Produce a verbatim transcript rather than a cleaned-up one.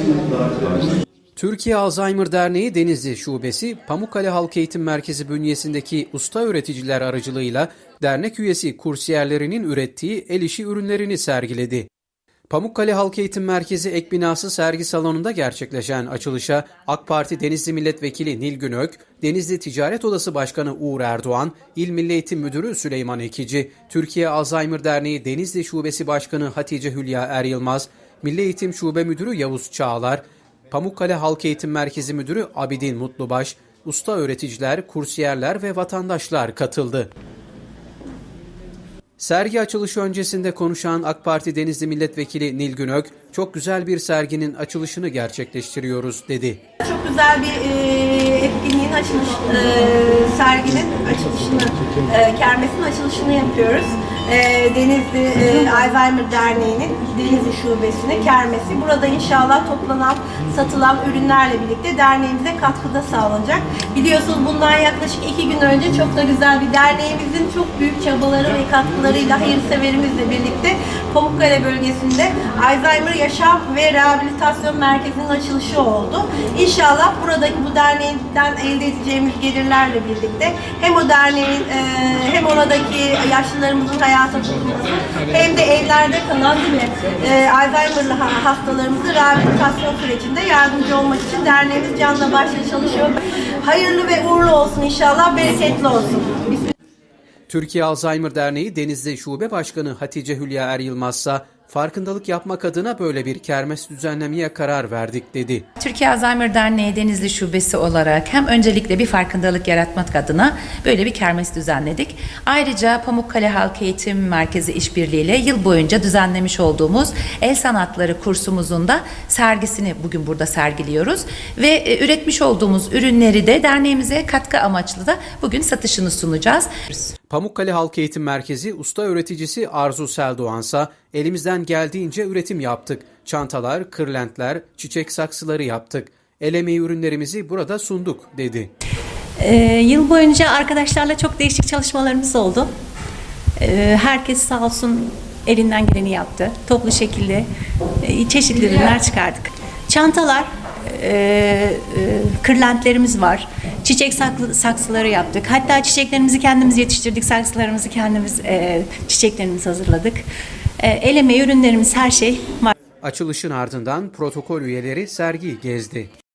Türkiye Alzheimer Derneği Denizli Şubesi, Pamukkale Halk Eğitim Merkezi bünyesindeki usta öğreticiler aracılığıyla dernek üyesi kursiyerlerinin ürettiği el işi ürünlerini sergiledi. Pamukkale Halk Eğitim Merkezi ek binası sergi salonunda gerçekleşen açılışa AK Parti Denizli Milletvekili Nilgün Ök, Denizli Ticaret Odası Başkanı Uğur Erdoğan, İl Milli Eğitim Müdürü Süleyman Ekici, Türkiye Alzheimer Derneği Denizli Şubesi Başkanı Hatice Hülya Er Yılmaz, Milli Eğitim Şube Müdürü Yavuz Çağlar, Pamukkale Halk Eğitim Merkezi Müdürü Abidin Mutlubaş, usta öğreticiler, kursiyerler ve vatandaşlar katıldı. Sergi açılışı öncesinde konuşan AK Parti Denizli Milletvekili Nilgün Ök, çok güzel bir serginin açılışını gerçekleştiriyoruz dedi. Çok güzel bir e, etkinliğin açılış, e, serginin açılışını, e, kermesin açılışını yapıyoruz. E, Denizli e, Alzheimer Derneği'nin Denizli Şubesi'ne kermesi. Burada inşallah toplanan, satılan ürünlerle birlikte derneğimize katkıda sağlanacak. Biliyorsunuz bundan yaklaşık iki gün önce çok da güzel bir derneğimizin çok büyük çabaları ve katkılarıyla hayırseverimizle birlikte Pamukkale bölgesinde Alzheimer Yaşam ve Rehabilitasyon Merkezi'nin açılışı oldu. İnşallah buradaki bu derneğinden elde edeceğimiz gelirlerle birlikte hem o derneğin e, hem oradaki yaşlılarımızın hayata tutulması hem de evlerde kalan gibi e, Alzheimer'lı hastalarımızın rehabilitasyon sürecinde yardımcı olmak için derneğimiz canla başla çalışıyor. Hayırlı ve uğurlu olsun inşallah, bereketli olsun. Türkiye Alzheimer Derneği Denizli Şube Başkanı Hatice Hülya Er Yılmaz ise farkındalık yapmak adına böyle bir kermes düzenlemeye karar verdik dedi. Türkiye Alzheimer Derneği Denizli Şubesi olarak hem öncelikle bir farkındalık yaratmak adına böyle bir kermes düzenledik. Ayrıca Pamukkale Halk Eğitim Merkezi işbirliğiyle yıl boyunca düzenlemiş olduğumuz el sanatları kursumuzun da sergisini bugün burada sergiliyoruz. Ve üretmiş olduğumuz ürünleri de derneğimize katkı amaçlı da bugün satışını sunacağız. Pamukkale Halk Eğitim Merkezi usta öğreticisi Arzu Seldoğan'sa elimizden geldiğince üretim yaptık. Çantalar, kırlentler, çiçek saksıları yaptık. El emeği ürünlerimizi burada sunduk dedi. Ee, yıl boyunca arkadaşlarla çok değişik çalışmalarımız oldu. Ee, herkes sağ olsun elinden geleni yaptı. Toplu şekilde e, çeşitli ürünler çıkardık. Çantalar, e, e, kırlentlerimiz var. Çiçek saksıları yaptık. Hatta çiçeklerimizi kendimiz yetiştirdik. Saksılarımızı kendimiz, e, çiçeklerimizi hazırladık. E, el emeği ürünlerimiz, her şey var. Açılışın ardından protokol üyeleri sergiyi gezdi.